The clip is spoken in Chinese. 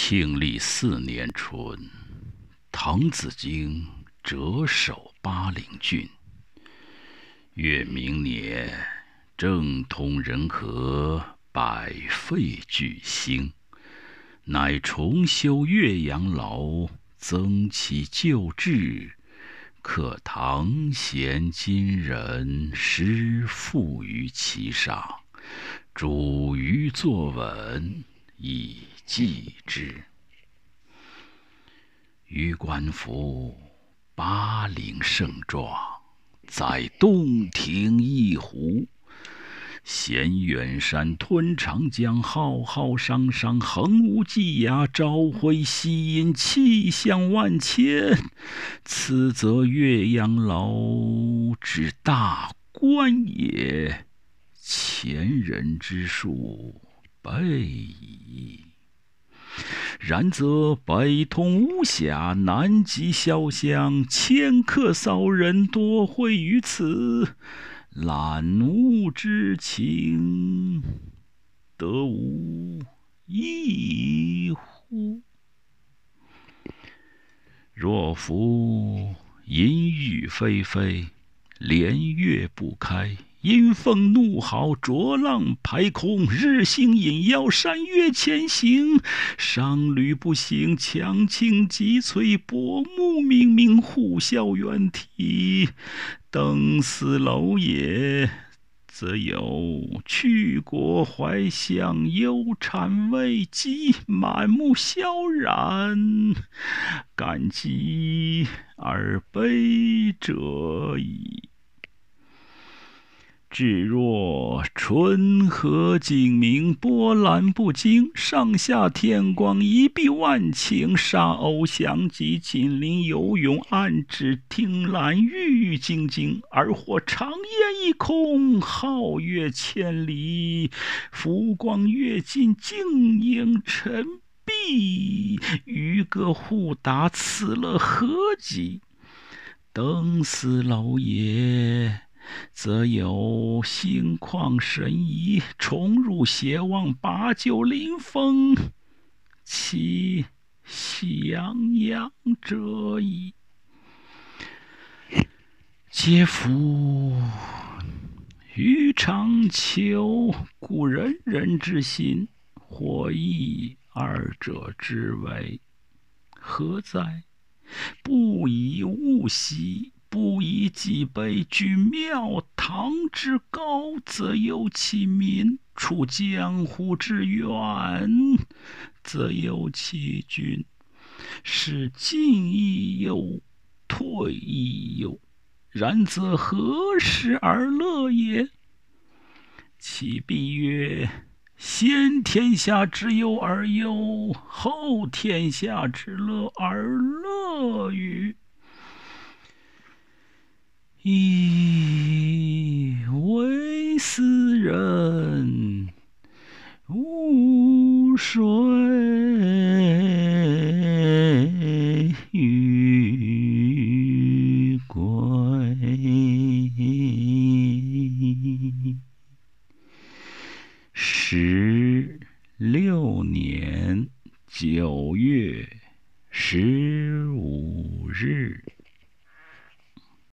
庆历4年春，滕子京谪守巴陵郡。越明年，政通人和，百废具兴，乃重修岳阳楼，增其旧制，刻唐贤今人诗赋于其上，主于作文，以记之。予观夫巴陵胜状，在洞庭一湖。衔远山吞长江，浩浩汤汤，横无际涯，朝晖夕阴，气象万千。此则岳阳楼之大观也，前人之述备矣。然则北通巫峡，南极潇湘，迁客骚人多会于此，览物之情，得无异乎？若夫阴雨霏霏，连月不开，阴风怒号，浊浪排空，日星隐腰，山岳前行，商旅不行，樯倾楫摧，薄暮冥冥，呼啸猿啼。登斯楼也，则有去国怀乡，忧谄畏讥，满目萧然，感激而悲者矣。至若春和景明，波澜不惊，上下天光，一碧万顷，沙鸥翔集，锦鳞游泳，岸芷汀兰，郁郁葱葱，而或长烟一空，皓月千里，浮光跃尽，静影沉璧，渔歌互答，此乐何极？登斯楼也，则有心旷神怡，重入偕忘，把酒临风，其翔阳者矣。嗟夫！予尝求故人人之心，或异二者之为，何哉？不以物喜，不以己悲。居庙堂之高，则忧其民；处江湖之远，则忧其君。是进亦忧，退亦忧，然则何时而乐也？其必曰：先天下之忧而忧，后天下之乐而乐与？噫！微斯人，吾谁与归？16年9月15日。